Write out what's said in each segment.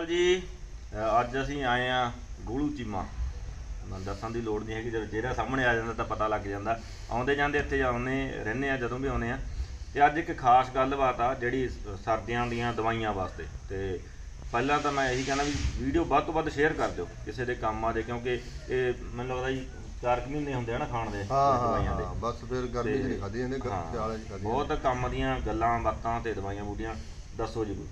अकाल जी। अज असी आए हाँ गोलू चीमा। दसन की लोड़ नहीं है, जो चेहरा सामने आ जाता तो पता लग जाता। आउंदे जांदे इत्थे आउने रहने आ, जदों भी आउने आ। ते अज एक खास गलबात आ जिहड़ी सर्दियां दीयां दवाइयां वास्ते। ते पहला तो मैं यही कहना भी वीडियो वध तो वध शेयर कर दो किसी के काम आ दे, क्योंकि ये मैनूं लगदा जी 4 महीने होंदे हैं ना खाण दे दवाइयां दे। बस फिर गर्मी च नहीं खाधी जांदी, सियाले च खाधी बहुत काम दीयां गल्लां बातां ते दवाइयां बूटियां दसो जी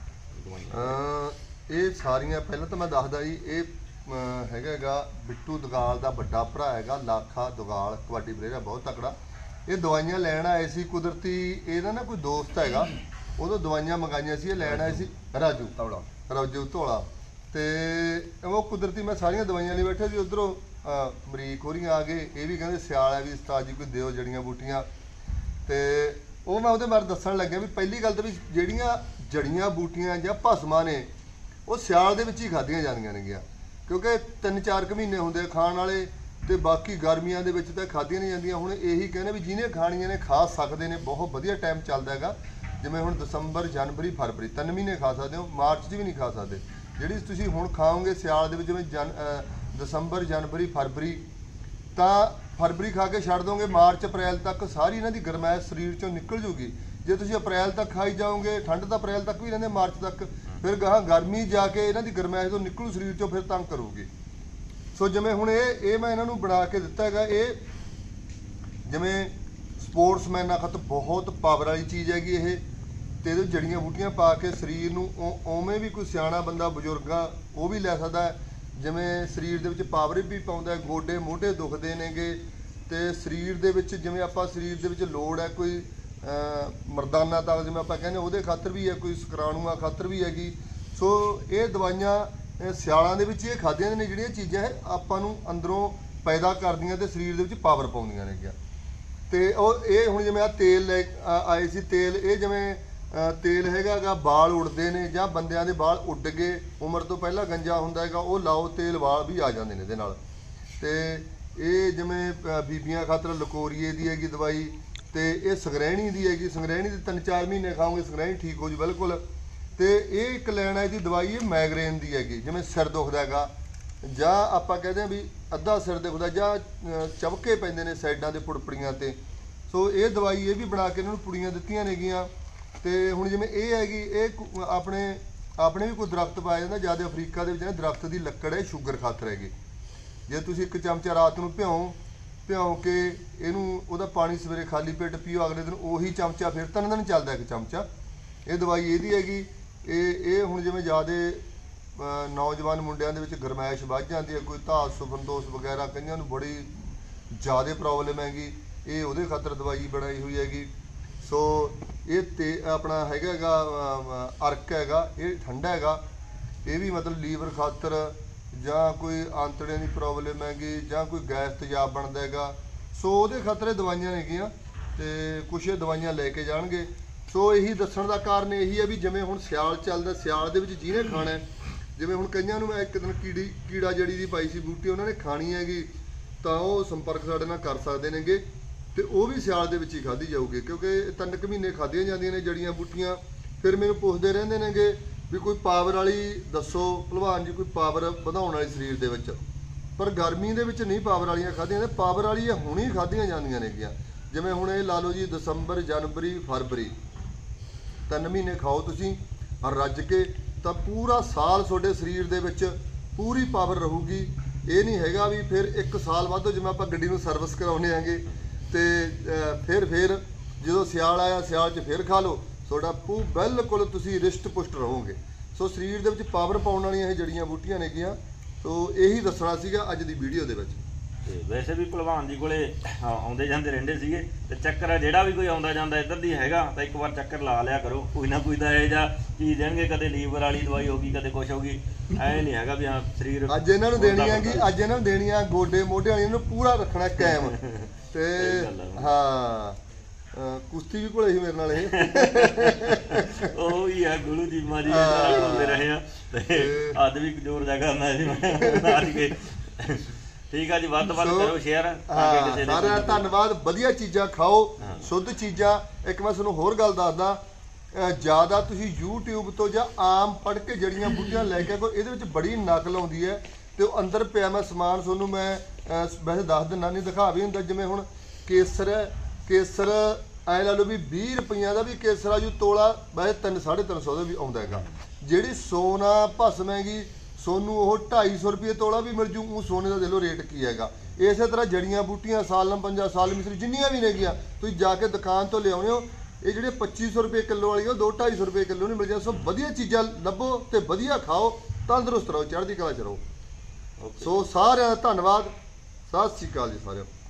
दवाइयां। ਇਹ ਸਾਰੀਆਂ ਪਹਿਲਾਂ ਤਾਂ ਮੈਂ ਦੱਸਦਾ ਜੀ, ਇਹ ਹੈਗਾ ਬਿੱਟੂ ਦੁਗਾਲ ਦਾ ਵੱਡਾ ਭਰਾ ਹੈਗਾ, ਲਾਖਾ ਦੁਗਾਲ ਕਬੱਡੀ ਪਲੇਅਰ ਬਹੁਤ ਤਕੜਾ। ਇਹ ਦਵਾਈਆਂ ਲੈਣ ਆਏ ਸੀ ਕੁਦਰਤੀ, ਇਹਦਾ ਨਾ ਕੋਈ ਦੋਸਤ ਹੈਗਾ, ਉਦੋਂ ਦਵਾਈਆਂ ਮੰਗਾਈਆਂ ਸੀ, ਇਹ ਲੈਣ ਆਏ ਸੀ ਰਾਜੂ ਧੌਲਾ। ਤੇ ਉਹ ਕੁਦਰਤੀ ਮੈਂ ਸਾਰੀਆਂ ਦਵਾਈਆਂ ਲਈ ਬੈਠੇ ਸੀ, ਉਧਰੋਂ ਅਮਰੀਕ ਹੋਰੀਆਂ ਆ ਗਏ, ਇਹ ਵੀ ਕਹਿੰਦੇ ਸਿਆਲ ਹੈ ਵੀ ਉਸਤਾਦ ਜੀ ਕੋਈ ਦਿਓ ਜੜੀਆਂ ਬੂਟੀਆਂ। ਤੇ ਉਹ ਮੈਂ ਉਹਦੇ ਬਾਰੇ ਦੱਸਣ ਲੱਗਿਆ ਵੀ ਪਹਿਲੀ ਗੱਲ ਤਾਂ ਵੀ ਜਿਹੜੀਆਂ ਜੜੀਆਂ ਬੂਟੀਆਂ ਜਾਂ ਭਸਮਾਂ ਨੇ ਉਹ ਸਿਆਲ ਦੇ ਵਿੱਚ ਹੀ ਖਾਧੀਆਂ ਜਾਂਦੀਆਂ ਨੇਗੀਆਂ, ਕਿਉਂਕਿ 3-4 ਕੁ ਮਹੀਨੇ ਹੁੰਦੇ ਖਾਣ ਵਾਲੇ, ਤੇ ਬਾਕੀ ਗਰਮੀਆਂ ਦੇ ਵਿੱਚ ਤਾਂ ਖਾਧੀਆਂ ਨਹੀਂ ਜਾਂਦੀਆਂ। ਹੁਣ ਇਹੀ ਕਹਿੰਦੇ ਵੀ ਜਿਹਨੇ ਖਾਣੀਆਂ ਨੇ ਖਾ ਸਕਦੇ ਨੇ, ਬਹੁਤ ਵਧੀਆ ਟਾਈਮ ਚੱਲਦਾ ਹੈਗਾ। ਜਿਵੇਂ ਹੁਣ ਦਸੰਬਰ, ਜਨਵਰੀ, ਫਰਵਰੀ 3 ਮਹੀਨੇ ਖਾ ਸਕਦੇ ਹੋ, ਮਾਰਚ 'ਚ ਵੀ ਨਹੀਂ ਖਾ ਸਕਦੇ। ਜਿਹੜੀ ਤੁਸੀਂ ਹੁਣ ਖਾਓਗੇ ਸਿਆਲ ਦੇ ਵਿੱਚ, ਜਿਵੇਂ ਦਸੰਬਰ, ਜਨਵਰੀ, ਫਰਵਰੀ, ਤਾਂ ਫਰਵਰੀ ਖਾ ਕੇ ਛੱਡ ਦੋਗੇ, ਮਾਰਚ ਅਪ੍ਰੈਲ ਤੱਕ ਸਾਰੀ ਇਹਨਾਂ ਦੀ ਗਰਮੈਸ਼ ਸਰੀਰ 'ਚੋਂ ਨਿਕਲ ਜੂਗੀ। ਜੇ ਤੁਸੀਂ ਅਪ੍ਰੈਲ ਤੱਕ ਖਾਈ ਜਾਓਗੇ, ਠੰਡ ਤਾਂ ਅਪ੍ਰੈਲ ਤੱਕ ਵੀ ਰਹਿੰਦੇ, ਮਾਰਚ ਤੱਕ, ਫਿਰ ਗਾਹਾਂ ਗਰਮੀ ਜਾ ਕੇ ਇਹਨਾਂ ਦੀ ਗਰਮੈਸ਼ ਤੋਂ ਨਿਕਲੂ ਸਰੀਰ 'ਚੋਂ, ਫਿਰ ਤੰਗ ਕਰੂਗੀ। ਸੋ ਜਿਵੇਂ ਹੁਣ ਇਹ ਮੈਂ ਇਹਨਾਂ ਨੂੰ ਬਣਾ ਕੇ ਦਿੱਤਾ ਹੈਗਾ, ਇਹ ਜਿਵੇਂ ਸਪੋਰਟਸਮੈਨ ਆਖਤ ਬਹੁਤ ਪਾਵਰ ਵਾਲੀ ਚੀਜ਼ ਹੈਗੀ ਇਹ। ਤੇ ਇਹਦੇ ਜੜੀਆਂ ਬੂਟੀਆਂ ਪਾ ਕੇ ਸਰੀਰ ਨੂੰ ਉਵੇਂ ਵੀ ਕੋਈ ਸਿਆਣਾ ਬੰਦਾ ਬਜ਼ੁਰਗਾ ਉਹ ਵੀ ਲੈ ਸਕਦਾ ਹੈ। ਜਿਵੇਂ ਸਰੀਰ ਦੇ ਵਿੱਚ ਪਾਵਰ ਵੀ ਪਾਉਂਦਾ, ਗੋਡੇ ਮੋਢੇ ਦੁਖਦੇ ਨੇਗੇ, ਤੇ ਸਰੀਰ ਦੇ ਵਿੱਚ ਜਿਵੇਂ ਆਪਾਂ ਸਰੀਰ ਦੇ ਵਿੱਚ ਲੋੜ ਹੈ ਕੋਈ ਮਰਦਾਨਾ ਤਾਕਤ ਜਿਵੇਂ ਆਪਾਂ ਕਹਿੰਦੇ, ਉਹਦੇ ਖਾਤਰ ਵੀ ਹੈ, ਕੋਈ ਸ਼ੁਕਰਾਣੂਆਂ ਖਾਤਰ ਵੀ ਹੈਗੀ। ਸੋ ਇਹ ਦਵਾਈਆਂ ਸਿਆਲਾਂ ਦੇ ਵਿੱਚ ਇਹ ਖਾਧੀਆਂ ਨੇ ਜਿਹੜੀਆਂ ਚੀਜ਼ਾਂ ਆਪਾਂ ਨੂੰ ਅੰਦਰੋਂ ਪੈਦਾ ਕਰਦੀਆਂ ਤੇ ਸਰੀਰ ਦੇ ਵਿੱਚ ਪਾਵਰ ਪਾਉਂਦੀਆਂ ਨੇਗੀਆਂ। ਤੇ ਉਹ ਇਹ ਹੁਣ ਜਿਵੇਂ ਆ ਤੇਲ ਲੈ ਆਏ ਸੀ, ਤੇਲ ਇਹ ਜਿਵੇਂ ਤੇਲ ਹੈਗਾ ਵਾਲ ਉੱਡਦੇ ਨੇ ਜਾਂ ਬੰਦਿਆਂ ਦੇ ਵਾਲ ਉੱਡ ਗਏ, ਉਮਰ ਤੋਂ ਪਹਿਲਾਂ ਗੰਜਾ ਹੁੰਦਾ ਹੈਗਾ, ਉਹ ਲਾਓ ਤੇਲ, ਵਾਲ ਵੀ ਆ ਜਾਂਦੇ ਨੇ ਇਹਦੇ ਨਾਲ। ਤੇ ਇਹ ਜਿਵੇਂ ਬੀਬੀਆਂ ਖਾਤਰ ਲਕੋਰੀਏ ਦੀ ਹੈਗੀ ਦਵਾਈ, ਤੇ ਇਹ ਸੰਗਰੈਣੀ ਦੀ ਹੈਗੀ, ਸੰਗਰੈਣੀ ਦੀ 3-4 ਮਹੀਨੇ ਖਾਓਗੇ ਸੰਗਰੈਣੀ ਠੀਕ ਹੋ ਜੂ ਬਿਲਕੁਲ। ਤੇ ਇਹ ਇੱਕ ਲੈਣ ਆਈ ਦੀ ਦਵਾਈ ਇਹ ਮਾਈਗ੍ਰੇਨ ਦੀ ਹੈਗੀ, ਜਿਵੇਂ ਸਿਰ ਦੁਖਦਾ ਹੈਗਾ ਜਾਂ ਆਪਾਂ ਕਹਿੰਦੇ ਆ ਵੀ ਅੱਧਾ ਸਿਰ ਦੁਖਦਾ ਜਾਂ ਚਬਕੇ ਪੈਂਦੇ ਨੇ ਸਾਈਡਾਂ ਦੇ ਪੁੜਪੜੀਆਂ ਤੇ। ਸੋ ਇਹ ਦਵਾਈ ਇਹ ਵੀ ਬਣਾ ਕੇ ਇਹਨਾਂ ਨੂੰ ਪੁੜੀਆਂ ਦਿੱਤੀਆਂ ਨੇਗੀਆਂ। ਤੇ ਹੁਣ ਜਿਵੇਂ ਇਹ ਹੈਗੀ, ਇਹ ਆਪਣੇ ਵੀ ਕੋਈ ਦਰਖਤ ਪਾਇਆ ਜਾਂਦਾ, ਜ਼ਿਆਦਾ ਅਫਰੀਕਾ ਦੇ ਵਿੱਚ ਨਾ ਦਰਖਤ ਦੀ ਲੱਕੜ ਹੈ, ਸ਼ੂਗਰ ਖਾਤਰ ਹੈਗੀ। ਜੇ ਤੁਸੀਂ 1 ਚਮਚਾ ਰਾਤ ਨੂੰ ਭਿਉਂ ਕੇ ਇਹਨੂੰ, ਉਹਦਾ ਪਾਣੀ ਸਵੇਰੇ ਖਾਲੀ ਪੇਟ ਪੀਓ, ਅਗਲੇ ਦਿਨ ਉਹੀ ਚਮਚਾ ਫਿਰ 3 ਦਿਨ ਚੱਲਦਾ 1 ਚਮਚਾ। ਇਹ ਦਵਾਈ ਇਹਦੀ ਹੈਗੀ। ਇਹ ਹੁਣ ਜਿਵੇਂ ਜ਼ਿਆਦਾ ਨੌਜਵਾਨ ਮੁੰਡਿਆਂ ਦੇ ਵਿੱਚ ਗਰਮੈਸ਼ ਵੱਧ ਜਾਂਦੀ ਹੈ, ਕੋਈ ਧਾਤ ਸੁਫਨਦੋਸ਼ ਵਗੈਰਾ, ਕਈਆਂ ਨੂੰ ਬੜੀ ਜ਼ਿਆਦਾ ਪ੍ਰੋਬਲਮ ਹੈਗੀ, ਇਹ ਉਹਦੇ ਖਾਤਰ ਦਵਾਈ ਬਣਾਈ ਹੋਈ ਹੈਗੀ। ਸੋ ਇਹ ਤੇ ਆਪਣਾ ਹੈਗਾ ਅਰਕ ਹੈਗਾ, ਇਹ ਠੰਡਾ ਹੈਗਾ, ਇਹ ਵੀ ਮਤਲਬ ਲੀਵਰ ਖਾਤਰ ਜਾਂ ਕੋਈ ਆਂਤੜਿਆਂ ਦੀ ਪ੍ਰੋਬਲਮ ਹੈਗੀ ਜਾਂ ਕੋਈ ਗੈਸ ਤੇਜ਼ਾਬ ਬਣਦਾ ਹੈਗਾ, ਸੋ ਉਹਦੇ ਖਾਤਰ ਇਹ ਦਵਾਈਆਂ ਨੇਗੀਆਂ। ਤੇ ਕੁਛ ਇਹ ਦਵਾਈਆਂ ਲੈ ਕੇ ਜਾਣਗੇ। ਸੋ ਇਹੀ ਦੱਸਣ ਦਾ ਕਾਰਨ ਇਹੀ ਹੈ ਵੀ ਜਿਵੇਂ ਹੁਣ ਸਿਆਲ ਚੱਲਦਾ, ਸਿਆਲ ਦੇ ਵਿੱਚ ਜਿਹਨੇ ਖਾਣਾ, ਜਿਵੇਂ ਹੁਣ ਕਈਆਂ ਨੂੰ ਮੈਂ ਇੱਕ ਦਿਨ ਕੀੜਾ ਜੜੀ ਦੀ ਪਾਈ ਸੀ ਬੂਟੀ, ਉਹਨਾਂ ਨੇ ਖਾਣੀ ਹੈਗੀ, ਤਾਂ ਉਹ ਸੰਪਰਕ ਸਾਡੇ ਨਾਲ ਕਰ ਸਕਦੇ ਨੇਗੇ, ਤੇ ਉਹ ਵੀ ਸਿਆਲ ਦੇ ਵਿੱਚ ਹੀ ਖਾਧੀ ਜਾਊਗੀ, ਕਿਉਂਕਿ 3 ਕੁ ਮਹੀਨੇ ਖਾਧੀਆਂ ਜਾਂਦੀਆਂ ਨੇ ਜੜੀਆਂ ਬੂਟੀਆਂ। ਫਿਰ ਮੈਨੂੰ ਪੁੱਛਦੇ ਰਹਿੰਦੇ ਨੇਗੇ ਵੀ ਕੋਈ ਪਾਵਰ ਵਾਲੀ ਦੱਸੋ ਭਲਵਾਨ ਜੀ, ਕੋਈ ਪਾਵਰ ਵਧਾਉਣ ਵਾਲੀ ਸਰੀਰ ਦੇ ਵਿੱਚ। ਪਰ ਗਰਮੀ ਦੇ ਵਿੱਚ ਨਹੀਂ ਪਾਵਰ ਵਾਲੀਆਂ ਖਾਧੀਆਂ ਜਾਂਦੀਆਂ, ਪਾਵਰ ਵਾਲੀਆਂ ਹੁਣੀ ਖਾਧੀਆਂ ਜਾਂਦੀਆਂ ਨੇਗੀਆਂ। ਜਿਵੇਂ ਹੁਣ ਇਹ ਲਾ ਲਓ ਜੀ, ਦਸੰਬਰ, ਜਨਵਰੀ, ਫਰਵਰੀ 3 ਮਹੀਨੇ ਖਾਓ ਤੁਸੀਂ ਰੱਜ ਕੇ, ਤਾਂ ਪੂਰਾ ਸਾਲ ਤੁਹਾਡੇ ਸਰੀਰ ਦੇ ਵਿੱਚ ਪੂਰੀ ਪਾਵਰ ਰਹੂਗੀ। ਇਹ ਨਹੀਂ ਹੈਗਾ ਵੀ ਫਿਰ 1 ਸਾਲ ਬਾਅਦ ਜਿਵੇਂ ਆਪਾਂ ਗੱਡੀ ਨੂੰ ਸਰਵਿਸ ਕਰਾਉਂਦੇ ਆਂਗੇ, ਤੇ ਫਿਰ ਜਦੋਂ ਸਿਆਲ ਆਇਆ, ਸਿਆਲ 'ਚ ਫਿਰ ਖਾ ਲਓ, ਤੁਹਾਡਾ ਬਿਲਕੁਲ ਤੁਸੀਂ ਰਿਸ਼ਟ ਪੁਸ਼ਟ ਰਹੋਗੇ। ਸੋ ਸਰੀਰ ਦੇ ਵਿੱਚ ਪਾਵਰ ਪਾਉਣ ਵਾਲੀਆਂ ਇਹ ਜੜੀਆਂ ਬੂਟੀਆਂ ਨੇਗੀਆਂ। ਸੋ ਇਹੀ ਦੱਸਣਾ ਸੀਗਾ ਅੱਜ ਦੀ ਵੀਡੀਓ ਦੇ ਵਿੱਚ। ਤੇ ਵੈਸੇ ਵੀ ਭਲਵਾਨ ਜੀ ਕੋਲੇ ਆਉਂਦੇ ਜਾਂਦੇ ਰਹਿੰਦੇ ਸੀਗੇ, ਤੇ ਚੱਕਰ ਹੈ ਜਿਹੜਾ ਵੀ ਕੋਈ ਆਉਂਦਾ ਜਾਂਦਾ ਇੱਧਰ ਦੀ ਹੈਗਾ ਤਾਂ ਇੱਕ ਵਾਰ ਚੱਕਰ ਲਾ ਲਿਆ ਕਰੋ, ਕੋਈ ਨਾ ਕੋਈ ਤਾਂ ਇਹ ਜਾਂ ਚੀਜ਼ ਦੇਣਗੇ, ਕਦੇ ਲੀਵਰ ਵਾਲੀ ਦਵਾਈ ਹੋਗੀ, ਕਦੇ ਕੁਛ ਹੋਗੀ। ਐ ਨਹੀਂ ਹੈਗਾ ਵੀ ਹਾਂ ਸਰੀਰ ਅੱਜ ਇਹਨਾਂ ਨੂੰ ਦੇਣੀ ਹੈਗੀ, ਅੱਜ ਇਹਨਾਂ ਨੂੰ ਦੇਣੀ ਆ ਗੋਡੇ ਮੋਢੇ ਵਾਲੀ ਨੂੰ ਪੂਰਾ ਰੱਖਣਾ ਕਾਇਮ। ਤੇ ਹਾਂ ਕੁਸ਼ਤੀ ਵੀ ਕੋਲੇ ਸੀ ਮੇਰੇ ਨਾਲ, ਇਹ ਉਹੀ ਆ ਗੁਰੂ ਚੀਮਾ ਜੀ ਨਾਲ ਹੁੰਦੇ ਰਹੇ ਆ, ਤੇ ਅੱਜ ਵੀ ਜ਼ੋਰ ਜਗਾ ਮੈਂ ਅੱਜ ਕੇ। ਠੀਕ ਆ ਜੀ, ਵੱਧ ਤੋਂ ਵੱਧ ਕਰੋ ਸ਼ੇਅਰ। ਸਾਰਿਆਂ ਦਾ ਧੰਨਵਾਦ। ਵਧੀਆ ਚੀਜ਼ਾਂ ਖਾਓ, ਸ਼ੁੱਧ ਚੀਜ਼ਾਂ। ਇੱਕ ਮੈਂ ਤੁਹਾਨੂੰ ਹੋਰ ਗੱਲ ਦੱਸਦਾ, ਜ਼ਿਆਦਾ ਤੁਸੀਂ YouTube ਤੋਂ ਜਾਂ ਆਮ ਪੜ੍ਹ ਕੇ ਜੜੀਆਂ ਬੂਟੀਆਂ ਲੈ ਕੇ ਕੋਈ ਇਹਦੇ ਵਿੱਚ ਬੜੀ ਨਕਲ ਆਉਂਦੀ ਹੈ ਤੇ ਉਹ ਅੰਦਰ ਪਿਆ ਮੈਂ ਸਮਾਨ ਤੁਹਾਨੂੰ ਮੈਂ ਵੈਸੇ ਦੱਸ ਦਿੰਦਾ, ਨਹੀਂ ਦਿਖਾ ਵੀ ਹੁੰਦਾ। ਜਿਵੇਂ ਹੁਣ ਕੇਸਰ ਹੈ, ਕੇਸਰ ਐ ਲਾ ਲਓ ਵੀ 20 ਰੁਪਈਆਂ ਦਾ ਵੀ ਕੇਸਰ ਆ ਜੂ ਤੋਲਾ, ਵੈਸੇ 300-350 ਦਾ ਵੀ ਆਉਂਦਾ ਹੈਗਾ। ਜਿਹੜੀ ਸੋਨਾ ਭਸਮ ਹੈਗੀ ਸੋਨੂੰ ਉਹ 250 ਰੁਪਏ ਤੋਲਾ ਵੀ ਮਿਲ ਜੂ। ਉਹ ਸੋਨੇ ਦਾ ਦੇ ਲਓ ਰੇਟ ਕੀ ਹੈਗਾ। ਇਸੇ ਤਰ੍ਹਾਂ ਜੜੀਆਂ ਬੂਟੀਆਂ ਸਾਲਮ ਪੰਜਾ ਸਾਲ ਮਿਸਰੀ ਜਿੰਨੀਆਂ ਵੀ ਨੇਗੀਆਂ ਤੁਸੀਂ ਜਾ ਕੇ ਦੁਕਾਨ ਤੋਂ ਲਿਆਉਣੇ ਹੋ। ਇਹ ਜਿਹੜੇ 2500 ਰੁਪਏ ਕਿਲੋ ਵਾਲੀਆਂ 200-250 ਰੁਪਏ ਕਿਲੋ ਨਹੀਂ ਮਿਲ ਜਾਂਦੇ। ਸੋ ਵਧੀਆ ਚੀਜ਼ਾਂ ਲੱਭੋ ਤੇ ਵਧੀਆ ਖਾਓ, ਤੰਦਰੁਸਤ ਰਹੋ, ਚੜ੍ਹਦੀ ਕਲਾ ਚ ਰਹੋ। ਸੋ ਸਾਰਿਆਂ ਦਾ ਧੰਨਵਾਦ, ਸਤਿ ਸ਼੍ਰੀ ਅਕਾਲ ਜੀ ਸਾਰਿਆਂ ਨੂੰ।